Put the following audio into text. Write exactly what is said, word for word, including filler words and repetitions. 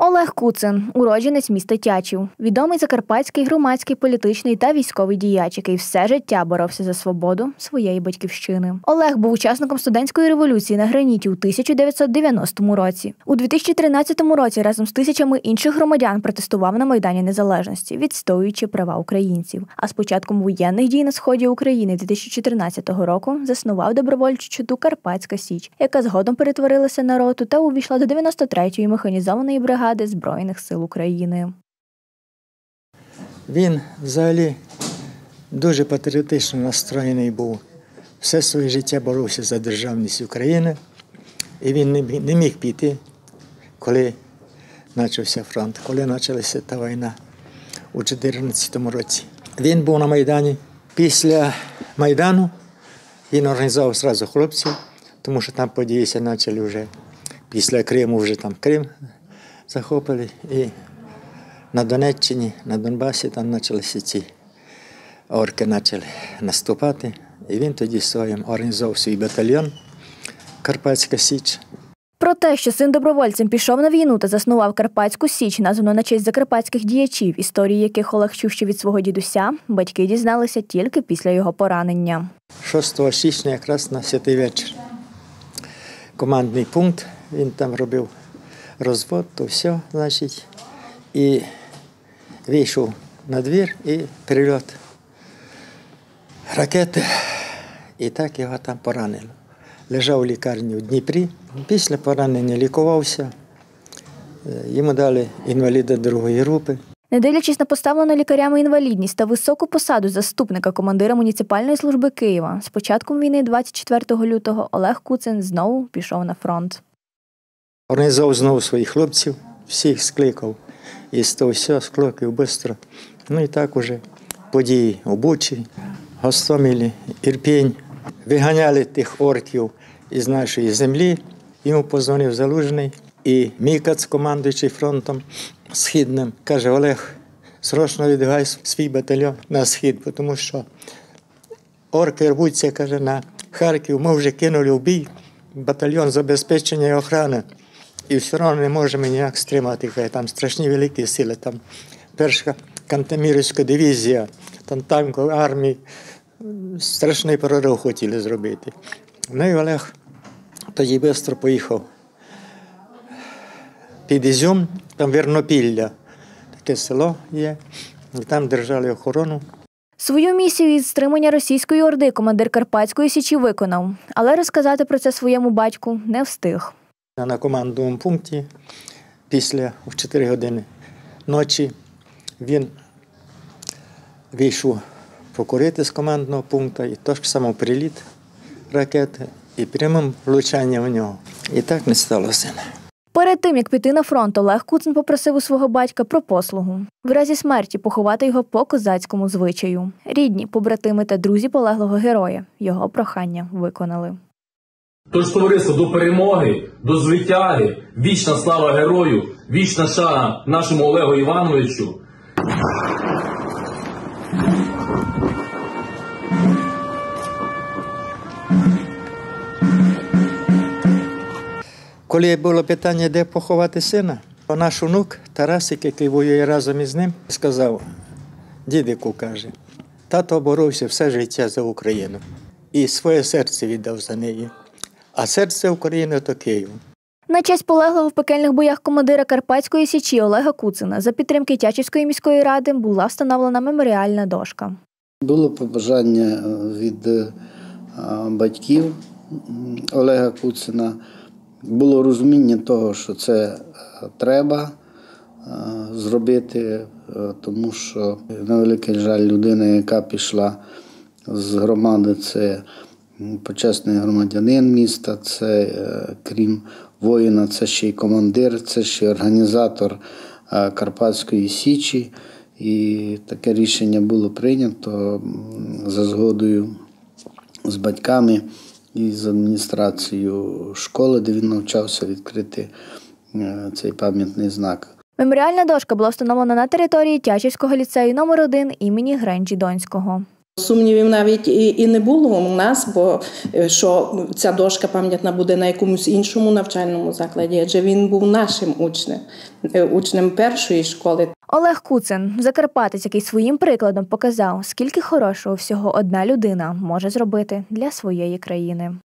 Олег Куцин – уродженець міста Тячів. Відомий закарпатський громадський, політичний та військовий діяч, який все життя боровся за свободу своєї батьківщини. Олег був учасником студентської революції на граніті у тисяча дев'ятсот дев'яностому році. У дві тисячі тринадцятому році разом з тисячами інших громадян протестував на Майдані Незалежності, відстоюючи права українців. А з початком воєнних дій на сході України дві тисячі чотирнадцятого року заснував добровольчу чоту «Карпатська Січ», яка згодом перетворилася на роту та увійшла до дев'яносто третьої механізованої бригади Збройних сил України. Він взагалі дуже патріотично настроєний був. Все своє життя боровся за державність України. І він не міг піти, коли почався фронт, коли почалася та війна у чотирнадцятому році. Він був на Майдані. Після Майдану він організував одразу хлопців, тому що там події почали вже після Криму, вже там Крим захопили, і на Донеччині, на Донбасі там почалися ці орки почали наступати. І він тоді своїм організував свій батальйон «Карпатська Січ». Про те, що син добровольцем пішов на війну та заснував Карпатську Січ, названо на честь закарпатських діячів, історії яких Олег чув ще від свого дідуся, батьки дізналися тільки після його поранення. шостого січня якраз на святий вечір. Командний пункт, він там робив розвод, то все, значить, і вийшов на двір, і прильот ракети, і так його там поранило. Лежав у лікарні у Дніпрі, після поранення лікувався, йому дали інваліда другої групи. Не дивлячись на поставлену лікарями інвалідність та високу посаду заступника командира муніципальної служби Києва, з початком війни двадцять четвертого лютого Олег Куцин знову пішов на фронт. Організував знову своїх хлопців, всіх скликав, і з того все скликав швидко. Ну і так уже події у Бучі, Гостомелі, Ірпінь. Виганяли тих орків із нашої землі. Йому позвонив Залужний і Мікац, командуючий фронтом Східним, каже: Олег, срочно віддавай свій батальйон на Схід, тому що орки рвуться, каже, на Харків, ми вже кинули в бій батальйон забезпечення і охорони. І все одно не можемо ніяк стримати, каже, там страшні великі сили, там перша Кантемірівська дивізія, там танкові армії, страшний прорив хотіли зробити. Ну і Олег тоді швидко поїхав під Ізюм, там Вернопілля, таке село є, і там держали охорону. Свою місію із стримання російської орди командир Карпатської Січі виконав, але розказати про це своєму батьку не встиг. На командному пункті після в чотири години ночі він вийшов покурити з командного пункту, і той ж саме приліт ракети, і прямим влучанням в нього. І так не сталося. Перед тим, як піти на фронт, Олег Куцин попросив у свого батька про послугу. В разі смерті поховати його по козацькому звичаю. Рідні, побратими та друзі полеглого героя його прохання виконали. Тож, товариство, до перемоги, до звитяги, вічна слава герою, вічна шана нашому Олегу Івановичу. Коли було питання, де поховати сина, наш онук Тарасик, який воює разом із ним, сказав: дідику, каже, тато боровся все життя за Україну і своє серце віддав за неї. А серце України – то Київ. На честь полеглого в пекельних боях командира Карпатської Січі Олега Куцина за підтримки Тячівської міської ради була встановлена меморіальна дошка. Було побажання від батьків Олега Куцина. Було розуміння того, що це треба зробити, тому що, на великий жаль, людина, яка пішла з громади, це почесний громадянин міста, це, крім воїна, це ще й командир, це ще й організатор Карпатської Січі. І таке рішення було прийнято за згодою з батьками і з адміністрацією школи, де він навчався, відкрити цей пам'ятний знак. Меморіальна дошка була встановлена на території Тячівського ліцею номер один імені Гренджі Донського. Сумнівів навіть і, і не було у нас, бо що ця дошка пам'ятна буде на якомусь іншому навчальному закладі, адже він був нашим учнем, учнем першої школи. Олег Куцин – закарпатець, який своїм прикладом показав, скільки хорошого всього одна людина може зробити для своєї країни.